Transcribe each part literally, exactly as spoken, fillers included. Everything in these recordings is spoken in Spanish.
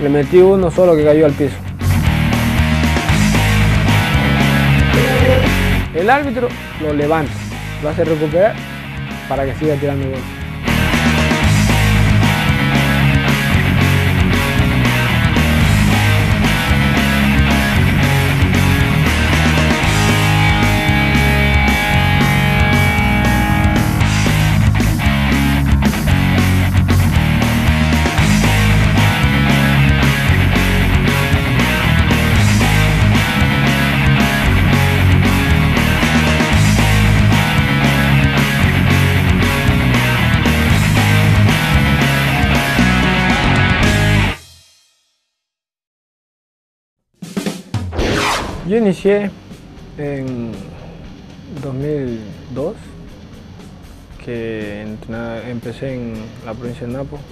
Le metí uno solo que cayó al piso. El árbitro lo levanta, lo hace recuperar para que siga tirando gol. Yo inicié en dos mil dos, que entrenaba, empecé en la provincia de Napo,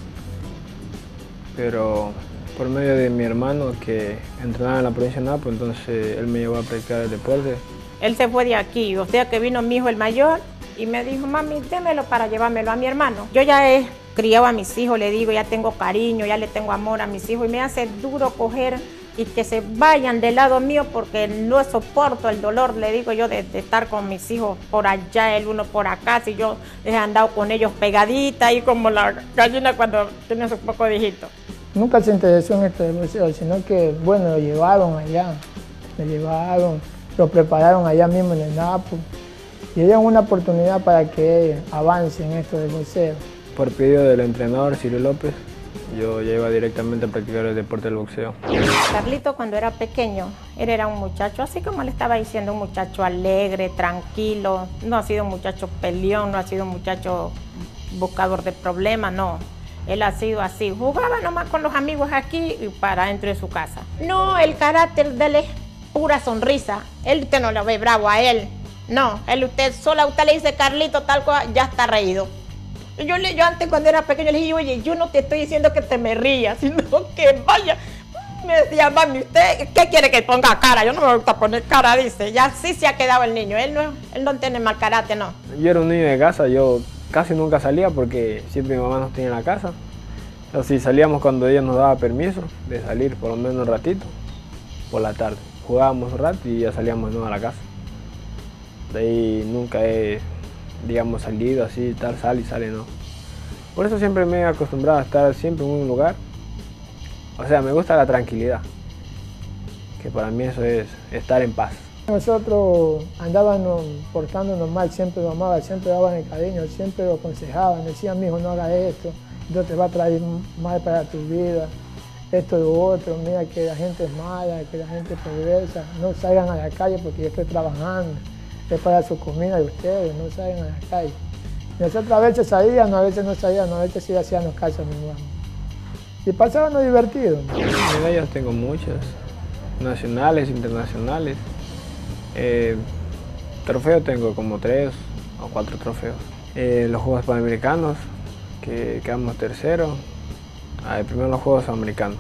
pero por medio de mi hermano que entrenaba en la provincia de Napo, entonces él me llevó a practicar el deporte. Él se fue de aquí, o sea que vino mi hijo el mayor y me dijo, mami, démelo para llevármelo a mi hermano. Yo ya he criado a mis hijos, le digo, ya tengo cariño, ya le tengo amor a mis hijos y me hace duro coger y que se vayan del lado mío porque no soporto el dolor, le digo yo, de, de estar con mis hijos por allá, el uno por acá, si yo he andado con ellos pegadita y como la gallina cuando tiene su poco de hijito. Nunca se interesó en este boxeo, sino que, bueno, lo llevaron allá, lo llevaron, lo prepararon allá mismo en el Napo y dieron una oportunidad para que avance en esto del boxeo. Por pedido del entrenador Ciro López, yo ya iba directamente a practicar el deporte del boxeo. Carlito cuando era pequeño, él era un muchacho, así como le estaba diciendo, un muchacho alegre, tranquilo, no ha sido un muchacho peleón, no ha sido un muchacho buscador de problemas, no. Él ha sido así, jugaba nomás con los amigos aquí y para dentro de su casa. No, el carácter de él es pura sonrisa, él usted no lo ve bravo a él, no, él usted, solo a usted le dice Carlito tal cosa, ya está reído. Yo, le, yo antes cuando era pequeño le dije, oye, yo no te estoy diciendo que te me rías, sino que vaya. Me decía, mami, ¿usted qué quiere que ponga cara? Yo no me gusta poner cara, dice. Ya sí se ha quedado el niño, él no, él no tiene mal carácter, no. Yo era un niño de casa, yo casi nunca salía porque siempre mi mamá nos tenía en la casa. O si salíamos cuando ella nos daba permiso de salir por lo menos un ratito, por la tarde. Jugábamos un rato y ya salíamos de nuevo a la casa. De ahí nunca he, digamos, salido así, tal, sale y sale, no. Por eso siempre me he acostumbrado a estar siempre en un lugar. O sea, me gusta la tranquilidad, que para mí eso es estar en paz. Nosotros andábamos portándonos mal, siempre lo amaban, siempre daban el cariño, siempre lo aconsejaban, decían, mijo, no hagas esto, esto te va a traer mal para tu vida, esto y lo otro, mira que la gente es mala, que la gente es perversa, no salgan a la calle porque yo estoy trabajando. Es para su comida de ustedes, no salgan a la calle. Nosotros a veces salíamos, a veces no salíamos, a veces sí hacíamos caso a mi mamá. Y pasábamos divertido. Medallas tengo muchas, nacionales, internacionales. Eh, trofeos tengo como tres o cuatro trofeos. Eh, los Juegos Panamericanos, que quedamos terceros. Ah, primero los Juegos Americanos.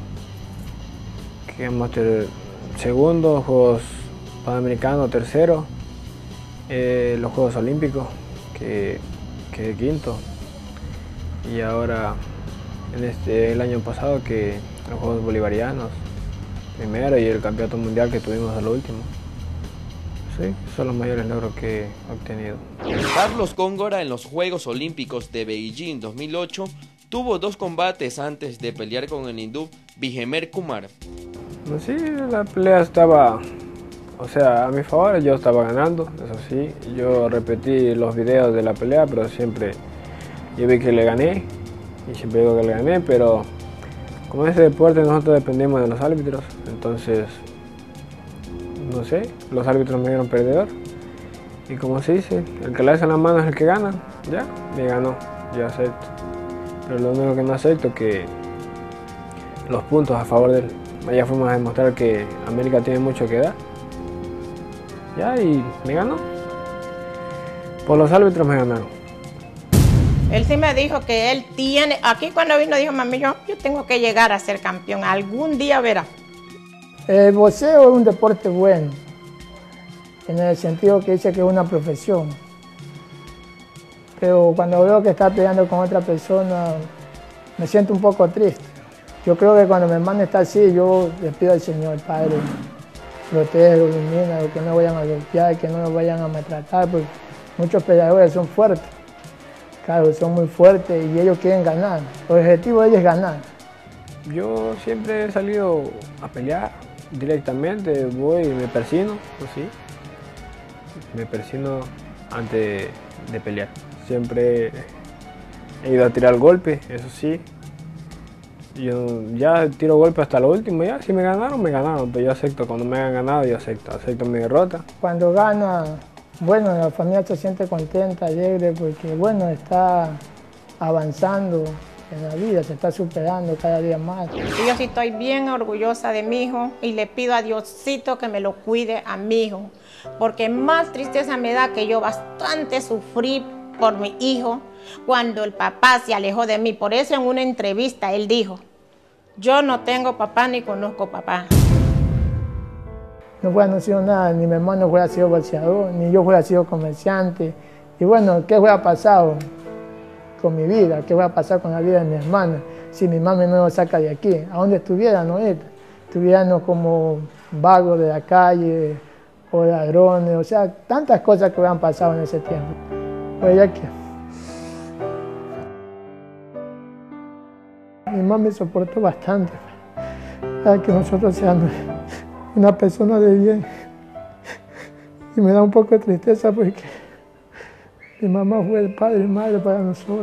Quedamos ter segundo, Juegos Panamericanos, tercero. Eh, los Juegos Olímpicos, que quedé quinto, y ahora en este, el año pasado que los Juegos Bolivarianos primero y el Campeonato Mundial que tuvimos a lo último. Sí, son los mayores logros que he obtenido. Carlos Góngora en los Juegos Olímpicos de Beijing dos mil ocho tuvo dos combates antes de pelear con el hindú Vijemer Kumar. Pues sí, la pelea estaba, o sea, a mi favor, yo estaba ganando, eso sí. Yo repetí los videos de la pelea, pero siempre yo vi que le gané, y siempre digo que le gané, pero como en ese deporte nosotros dependemos de los árbitros, entonces, no sé, los árbitros me dieron perdedor. Y como se dice, el que le hace la mano es el que gana, ya, me ganó, yo acepto. Pero lo único que no acepto es que los puntos a favor de él. Ya fuimos a demostrar que América tiene mucho que dar. Ya, y me ganó. Por los árbitros me ganaron. Él sí me dijo que él tiene, aquí cuando vino dijo, mami, yo, yo tengo que llegar a ser campeón, algún día verá. El boxeo es un deporte bueno, en el sentido que dice que es una profesión. Pero cuando veo que está peleando con otra persona, me siento un poco triste. Yo creo que cuando mi hermano está así, yo le pido al Señor, Padre, protege, ilumina, que no vayan a golpear, que no nos vayan a maltratar, porque muchos peleadores son fuertes, claro, son muy fuertes y ellos quieren ganar. El objetivo de ellos es ganar. Yo siempre he salido a pelear directamente, voy y me persino, así. Me persino antes de pelear. Siempre he ido a tirar golpes, eso sí. Yo ya tiro golpes hasta lo último, ya si me ganaron, me ganaron, pero yo acepto, cuando me han ganado, yo acepto, acepto mi derrota. Cuando gana, bueno, la familia se siente contenta, alegre, porque bueno, está avanzando en la vida, se está superando cada día más. Y yo sí estoy bien orgullosa de mi hijo y le pido a Diosito que me lo cuide a mi hijo, porque más tristeza me da que yo bastante sufrí por mi hijo cuando el papá se alejó de mí. Por eso en una entrevista él dijo, yo no tengo papá ni conozco papá. No hubiera sido nada, ni mi hermano hubiera sido boxeador, ni yo hubiera sido comerciante. Y bueno, ¿qué hubiera pasado con mi vida? ¿Qué hubiera pasado con la vida de mi hermana si mi mami no lo saca de aquí? ¿A dónde estuviera, no? Estuviéramos como vagos de la calle o ladrones, o sea, tantas cosas que hubieran pasado en ese tiempo. Pues ya que mi mamá me soportó bastante para que nosotros seamos una persona de bien. Y me da un poco de tristeza porque mi mamá fue el padre y madre para nosotros.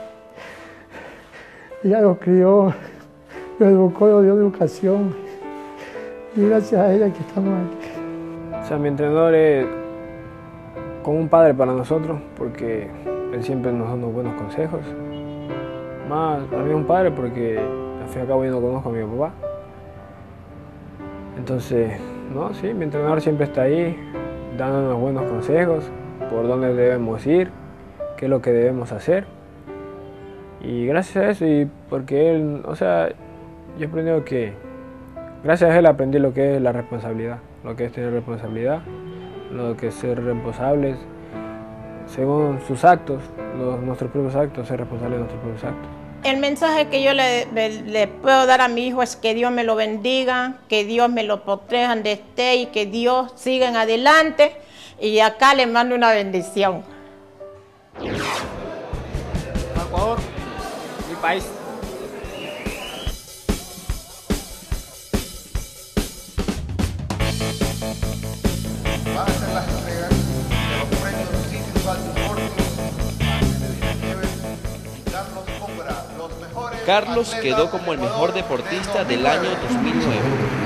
Ella los crió, los educó, los dio educación. Y gracias a ella que estamos aquí. O sea, mi entrenador es como un padre para nosotros porque él siempre nos da unos buenos consejos. Más, a mí es un padre porque al fin y al cabo yo no conozco a mi papá. Entonces, no, sí, mi entrenador siempre está ahí, dándonos buenos consejos, por dónde debemos ir, qué es lo que debemos hacer. Y gracias a eso, y porque él, o sea, yo he aprendido que, gracias a él aprendí lo que es la responsabilidad, lo que es tener responsabilidad, lo que es ser responsables, según sus actos, los, nuestros propios actos, ser responsables de nuestros propios actos. El mensaje que yo le, le, le puedo dar a mi hijo es que Dios me lo bendiga, que Dios me lo proteja donde esté y que Dios siga en adelante. Y acá le mando una bendición. Ecuador, mi país. Van a ser las entregas de los premios City Salto Deportes a Zinedine Nieves y Carlos Góngora, los mejores. Carlos quedó como el mejor deportista del año dos mil nueve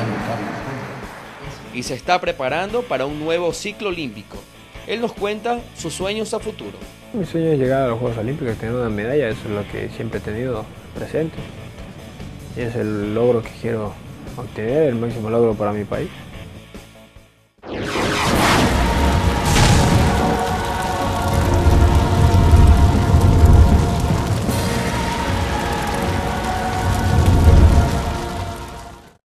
y se está preparando para un nuevo ciclo olímpico. Él nos cuenta sus sueños a futuro. Mi sueño es llegar a los Juegos Olímpicos, tener una medalla, eso es lo que siempre he tenido presente. Y es el logro que quiero obtener, el máximo logro para mi país.